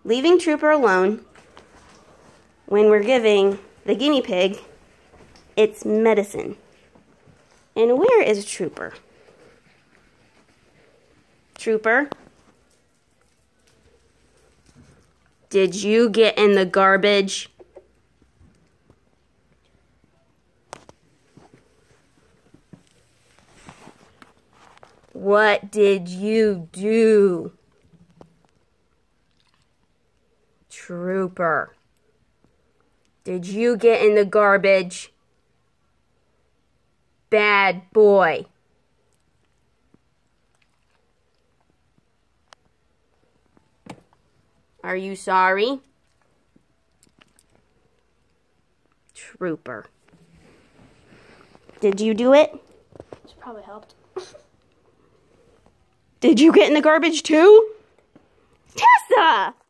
leaving Trooper alone when we're giving the guinea pig its medicine. And where is Trooper? Trooper? Did you get in the garbage? What did you do? Trooper. Did you get in the garbage? Bad boy. Are you sorry? Trooper. Did you do it? This probably helped. Did you get in the garbage too? Tessa!